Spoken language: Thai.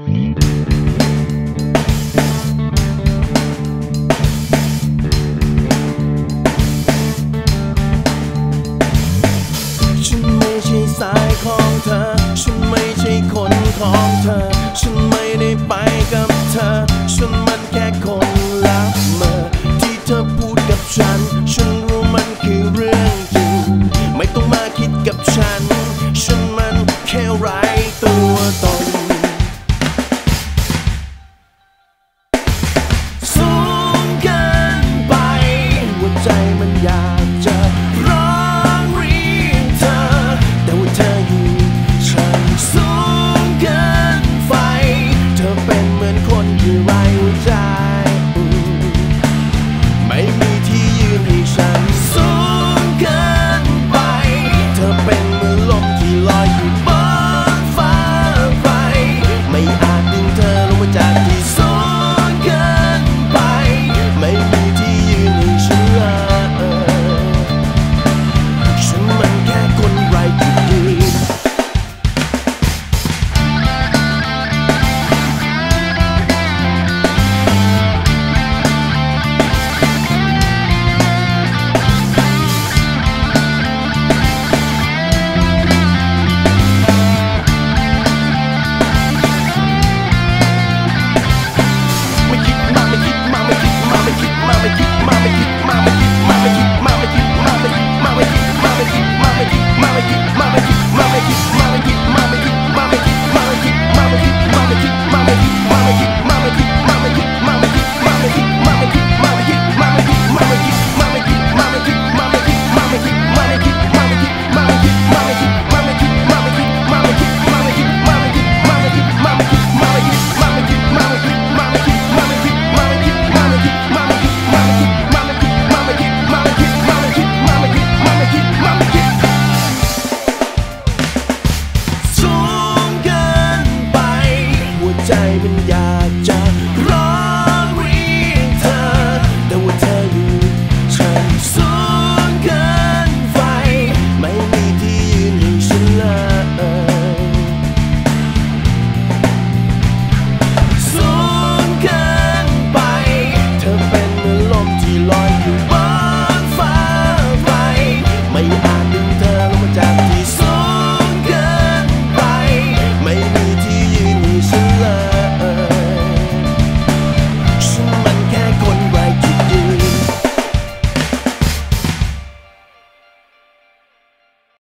ฉันไม่ใช่สายของเธอฉันไม่ใช่คนของเธอฉันไม่ได้ไปกับเธอฉันมันแค่คนละเมอที่เธอพูดกับฉันฉันรู้มันคือเรื่องจริงไม่ต้องมาคิดกับฉันฉันมันแค่ไร้ตัวตนสูงเกินไปหัวใจมันอยากจะร้องเรียกเธอแต่ว่าเธออยู่ฉันสูงเกินไปเธอเป็นเหมือนคนที่ไร้หัวใจไม่มีที่ยืนให้ฉันสูงเกินไปเธอเป็นเหมือนลมที่ลอยอยู่บนฟ้าไปไม่อาจดึงเธอลงมาจากที่สูงเกินไปไม่มีที่ยืนให้ฉันฉันมันแค่คนไร้จุดยืน